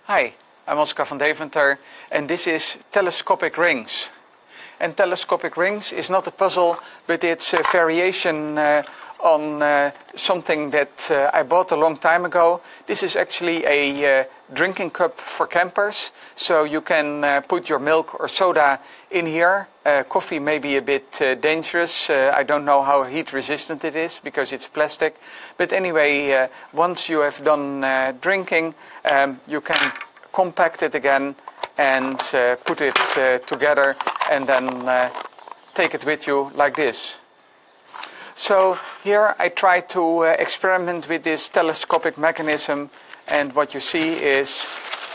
Hi, I'm Oscar van Deventer and this is Telescopic Rings. And Telescopic Rings is not a puzzle, but it's a variation on something that I bought a long time ago. This is actually a drinking cup for campers, so you can put your milk or soda in here. Coffee may be a bit dangerous. I don't know how heat resistant it is because it's plastic. But anyway, once you have done drinking, you can compact it again and put it together and then take it with you like this. So here I try to experiment with this telescopic mechanism, and what you see is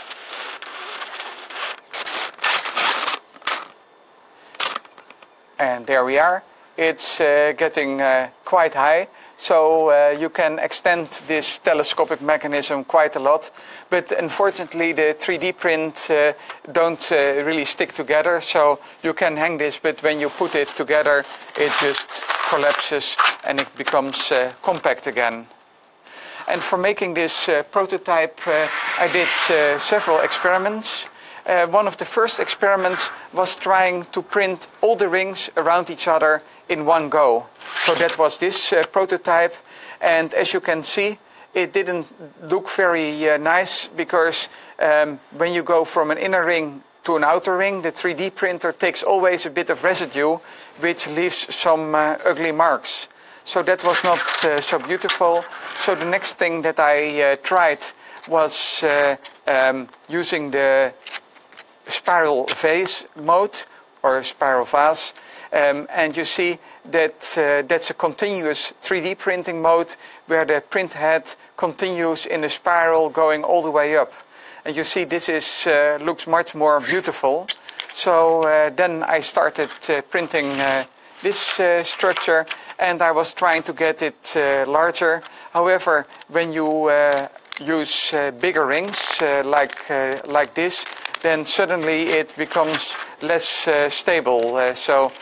and there we are. It's getting quite high, so you can extend this telescopic mechanism quite a lot. But unfortunately, the 3D print don't really stick together, so you can hang this, but when you put it together, it just collapses and it becomes compact again. And for making this prototype, I did several experiments. One of the first experiments was trying to print all the rings around each other in one go. So that was this prototype, and as you can see, it didn't look very nice because when you go from an inner ring to an outer ring, the 3D printer takes always a bit of residue, which leaves some ugly marks. So that was not so beautiful. So the next thing that I tried was using the spiral vase mode or spiral vase, and you see that that's a continuous 3D printing mode where the print head continues in a spiral going all the way up. And you see this is looks much more beautiful. So then I started printing this structure, and I was trying to get it larger. However, when you use bigger rings like this, then suddenly it becomes less stable. So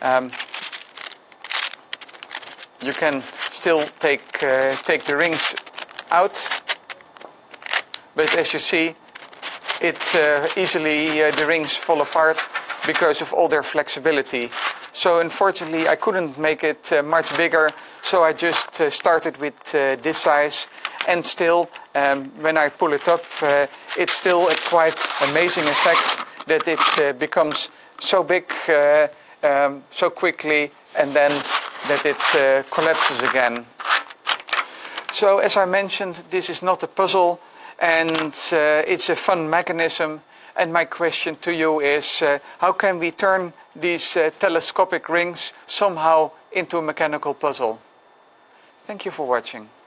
you can still take the rings out, but as you see, it easily the rings fall apart because of all their flexibility. So unfortunately, I couldn't make it much bigger, so I just started with this size. And still, when I pull it up, it's still a quite amazing effect that it becomes so big so quickly, and then that it collapses again. So as I mentioned, this is not a puzzle, and it's a fun mechanism. And my question to you is, how can we turn these telescopic rings somehow into a mechanical puzzle? Thank you for watching.